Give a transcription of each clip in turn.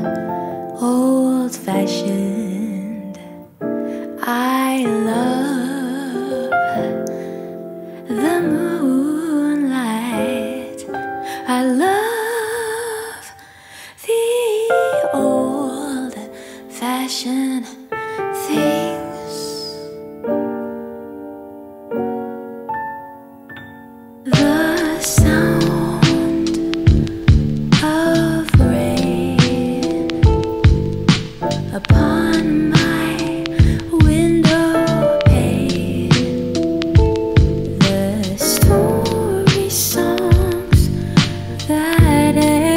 old fashioned. I love the moonlight. I love the old fashioned things. The sound of rain upon my window pane, the story songs that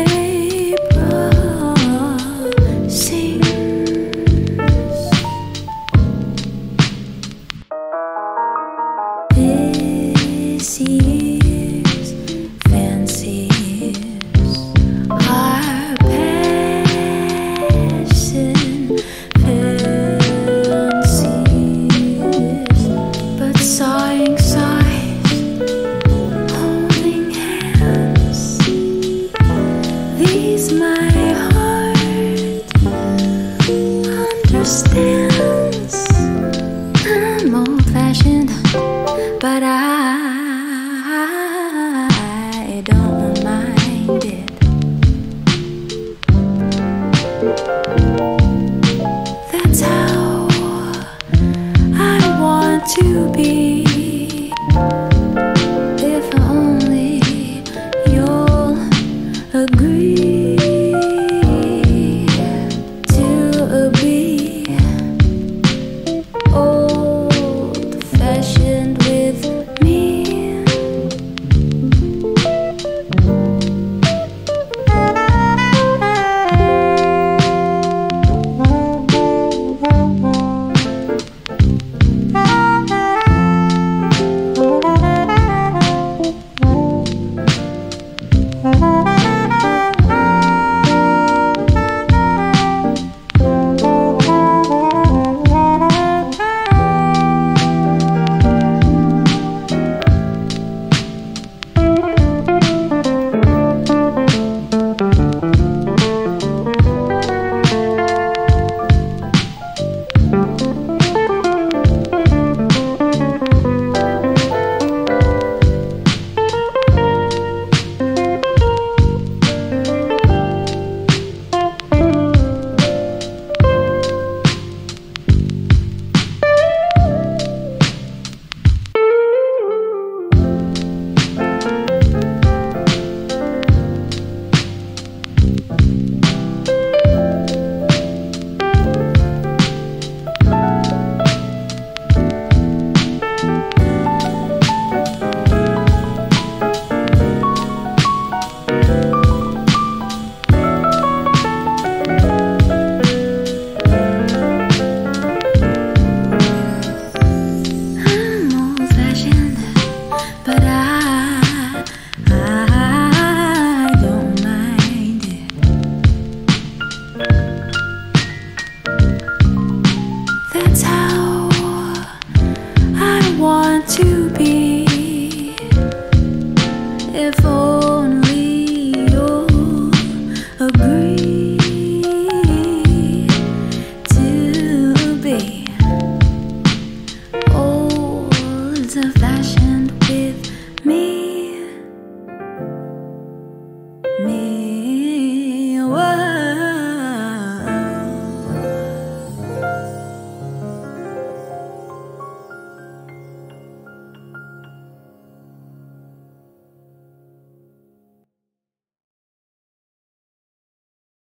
April sings. This year's fancies are passing fancies, but sighing sighs, holding hands. These my heart understands. I'm old-fashioned, but I don't mind it. That's how I want to be. If only you'll agree to be old-fashioned with me.